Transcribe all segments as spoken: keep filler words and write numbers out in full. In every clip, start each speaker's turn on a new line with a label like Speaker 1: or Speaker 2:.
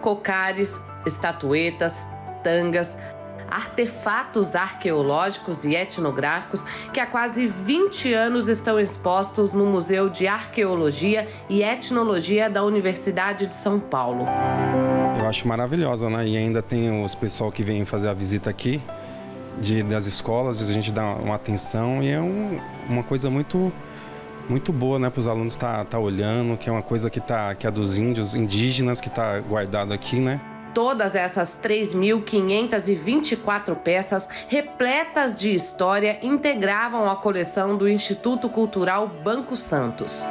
Speaker 1: cocares, estatuetas, tangas, artefatos arqueológicos e etnográficos que há quase vinte anos estão expostos no Museu de Arqueologia e Etnologia da Universidade de São Paulo.
Speaker 2: Eu acho maravilhosa, né? E ainda tem os pessoal que vem fazer a visita aqui, de, das escolas, a gente dá uma atenção e é um, uma coisa muito, muito boa, né? Para os alunos estar tá, tá olhando, que é uma coisa que, tá, que é dos índios, indígenas, que está guardado aqui, né?
Speaker 1: Todas essas três mil quinhentas e vinte e quatro peças, repletas de história, integravam a coleção do Instituto Cultural Banco Santos.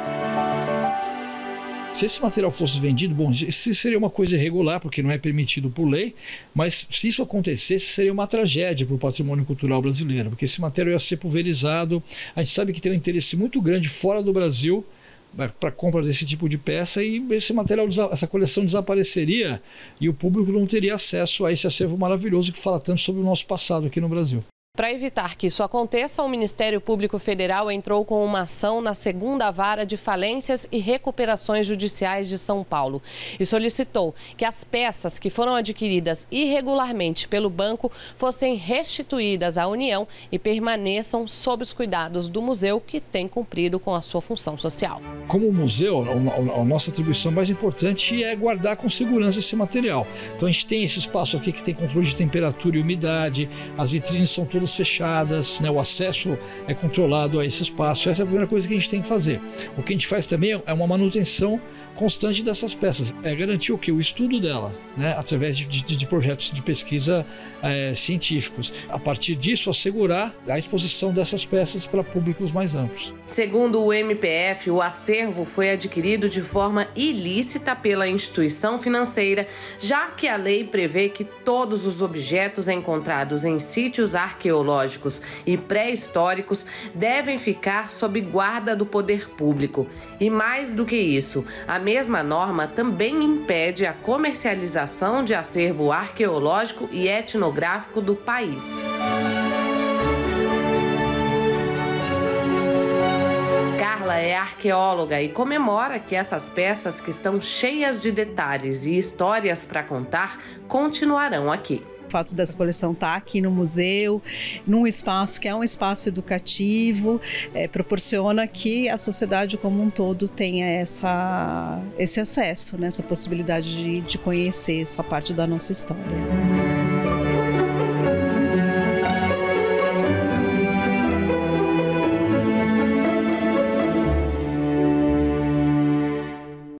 Speaker 3: Se esse material fosse vendido, bom, isso seria uma coisa irregular, porque não é permitido por lei, mas se isso acontecesse, seria uma tragédia para o patrimônio cultural brasileiro, porque esse material ia ser pulverizado. A gente sabe que tem um interesse muito grande fora do Brasil para compra desse tipo de peça, e esse material, essa coleção desapareceria e o público não teria acesso a esse acervo maravilhoso que fala tanto sobre o nosso passado aqui no Brasil.
Speaker 1: Para evitar que isso aconteça, o Ministério Público Federal entrou com uma ação na segunda Vara de Falências e Recuperações Judiciais de São Paulo e solicitou que as peças que foram adquiridas irregularmente pelo banco fossem restituídas à União e permaneçam sob os cuidados do museu, que tem cumprido com a sua função social.
Speaker 3: Como museu, a nossa atribuição mais importante é guardar com segurança esse material. Então a gente tem esse espaço aqui que tem controle de temperatura e umidade, as vitrines são todas fechadas, né? O acesso é controlado a esse espaço. Essa é a primeira coisa que a gente tem que fazer. O que a gente faz também é uma manutenção constante dessas peças, é garantir o que? O estudo dela, né? Através de, de, de projetos de pesquisa é, científicos. A partir disso, assegurar a exposição dessas peças para públicos mais amplos.
Speaker 1: Segundo o M P F, o acervo foi adquirido de forma ilícita pela instituição financeira, já que a lei prevê que todos os objetos encontrados em sítios arqueológicos e pré-históricos devem ficar sob guarda do poder público. E mais do que isso, a mesma norma também impede a comercialização de acervo arqueológico e etnográfico do país. Carla é arqueóloga e comemora que essas peças, que estão cheias de detalhes e histórias para contar, continuarão aqui.
Speaker 4: O fato dessa coleção estar aqui no museu, num espaço que é um espaço educativo, é, proporciona que a sociedade como um todo tenha essa, esse acesso, né, essa possibilidade de, de conhecer essa parte da nossa história.